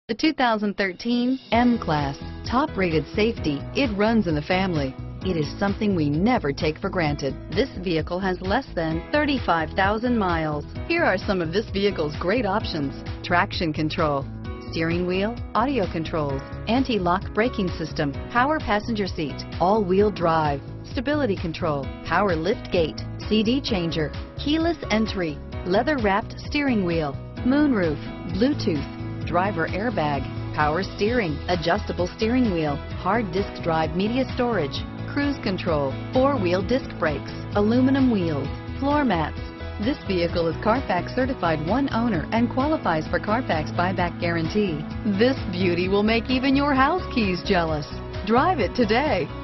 The 2013 M-Class. Top-rated safety, it runs in the family. It is something we never take for granted. This vehicle has less than 35,000 miles. Here are some of this vehicle's great options: traction control, steering wheel audio controls, anti-lock braking system, power passenger seat, all-wheel drive, stability control, power lift gate, CD changer, keyless entry, leather-wrapped steering wheel, moonroof, Bluetooth, driver airbag, power steering, adjustable steering wheel, hard disk drive media storage, cruise control, four-wheel disc brakes, aluminum wheels, floor mats. This vehicle is Carfax certified one owner and qualifies for Carfax buyback guarantee. This beauty will make even your house keys jealous. Drive it today.